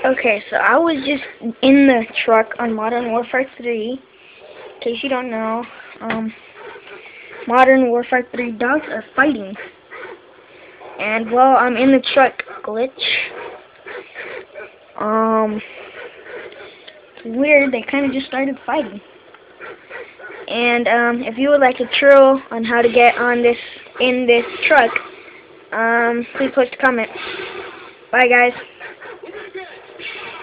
Okay, so I was just in the truck on Modern Warfare 3. In case you don't know, Modern Warfare 3 dogs are fighting. And while I'm in the truck, glitch. It's weird, they kind of just started fighting. And if you would like a tutorial on how to get on in this truck, please post a comment. Bye guys.